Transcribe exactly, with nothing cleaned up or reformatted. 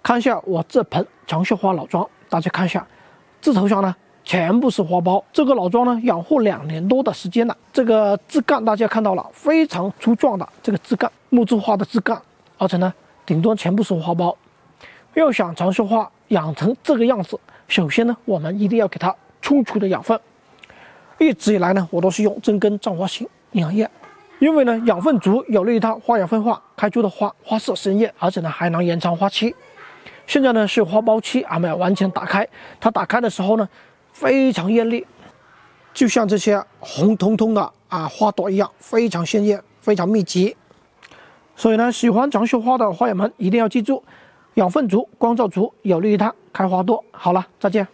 看一下我这盆长绣花老桩，大家看一下，枝头上呢全部是花苞。这个老桩呢养护两年多的时间了，这个枝干大家看到了，非常粗壮的这个枝干，木质化的枝干，而且呢顶端全部是花苞。要想长绣花养成这个样子，首先呢我们一定要给它充足的养分。一直以来呢，我都是用真根藏花型营养液，因为呢养分足，有利于它花养分化，开出的花花色鲜艳，而且呢还能延长花期。现在呢是花苞期还没有完全打开，它打开的时候呢非常艳丽，就像这些红彤彤的啊花朵一样，非常鲜艳，非常密集。所以呢，喜欢长绣花的花友们一定要记住，养分足，光照足，有利于它开花多。好了，再见。